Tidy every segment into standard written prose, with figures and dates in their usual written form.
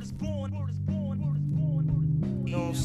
You know what I'm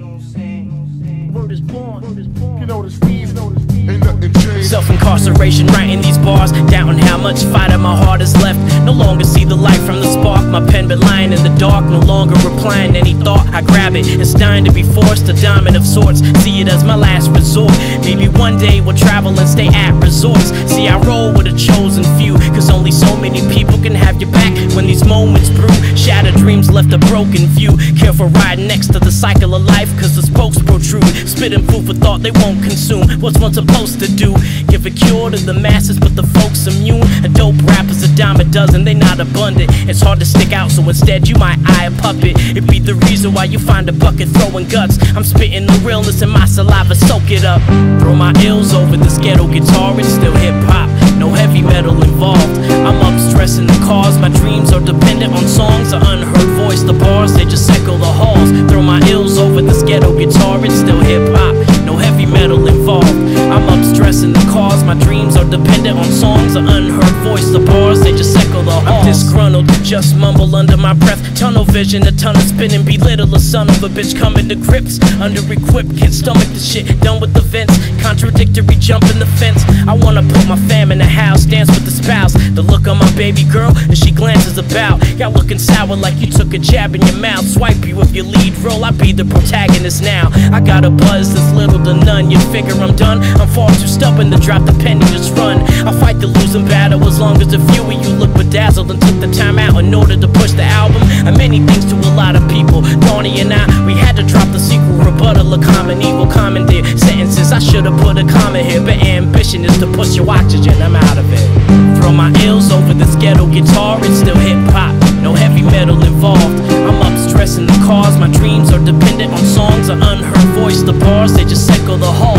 saying? Word is born. You know the Steve, ain't nothing changed. Self-incarceration, writing these bars, doubting how much fight in my heart is left. No longer see the light from the spark. My pen been lying in the dark, no longer replying any thought. I grab it, it's dying to be forced, a diamond of sorts. See it as my last resort. Maybe one day we'll travel and stay at resorts. See, I roll with a chosen few, cause only so many people can have your back when these moments brew. Shattered dreams left a broken view. Careful riding next to the cycle of life, cause the spokes protrude. Spitting food for thought they won't consume. What's one supposed to do? Give a cure to the masses, but the folks immune. A dope rapper's a dime a dozen, they not abundant. It's hard to stick out, so instead you might eye a puppet. It be the reason why you find a bucket throwing guts. I'm spitting the realness in my saliva, soak it up. Throw my ills over this ghetto guitar, it's still hip-hop, no heavy metal involved. I'm up stressing the cause, my dreams are dependent on songs. An unheard voice, the bars, they just echo the halls. Throw my ills over this ghetto guitar, it's still hip-hop, no heavy metal involved. I'm up stressing the cause, my dreams are dependent on songs. An unheard voice, the bars, they just echo the halls. I'm disgruntled, just mumble under my breath. Tunnel vision, a ton of spinning, belittle a son of a bitch coming to grips. Under-equipped, can't stomach the shit, done with the vents. Contradictory, jumping the fence. I wanna put my fam in the house, dance with the spouse. The look on my baby girl as she glances about. Y'all looking sour like you took a jab in your mouth. Swipe you if your lead role, I be the protagonist now. I got a buzz that's little to none. You figure I'm done? I'm far too stubborn to drop the pen and just run. I fight the losing battle as long as a few of you look bedazzled and took the time out in order to push the album. And many things to a lot of people. Donnie and I, we had to drop the sequel, rebuttal of common evil, commandeer sentences. I should've put a comma here, but ambition is to push your oxygen. I'm out of it. Throw my ills over this ghetto guitar, it's still hip-hop, no heavy metal involved. I'm up stressing the cause, my dreams are dependent on songs. An unheard voice, the bars, they just echo the hall.